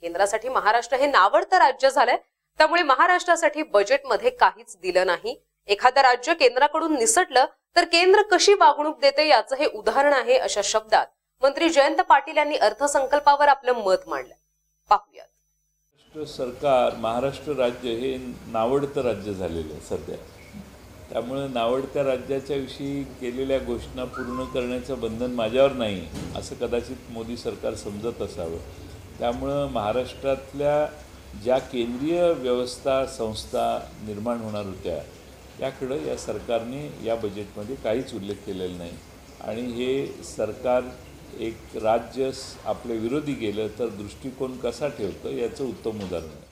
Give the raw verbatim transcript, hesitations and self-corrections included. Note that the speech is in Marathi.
केंद्रासाठी महाराष्ट्र हे नावडतं राज्य झालंय, त्यामुळे महाराष्ट्रासाठी बजेटमध्ये काहीच दिलं नाही. एखादं राज्य केंद्राकडून निसटलं तर केंद्र कशी वागणूक देते याचं हे उदाहरण आहे, अशा शब्दात मंत्री जयंत पाटील यांनी अर्थसंकल्पावर आपलं मत मांडलं. पाहूयात. महाराष्ट्र सरकार, महाराष्ट्र राज्य हे नावडतं राज्य झालेलं आहे सध्या. त्यामुळे नावडत्या राज्याच्या विषयी केलेल्या घोषणा पूर्ण करण्याचं बंधन माझ्यावर नाही, असं कदाचित मोदी सरकार समजत असावं. त्यामुळं महाराष्ट्रातल्या ज्या केंद्रीय व्यवस्था संस्था निर्माण होणार होत्या त्याकडं या सरकारने या बजेटमध्ये काहीच उल्लेख केलेला नाही. आणि हे सरकार एक राज्य आपल्या विरोधी गेलं तर दृष्टिकोन कसा ठेवतं याचं उत्तम उदाहरण आहे.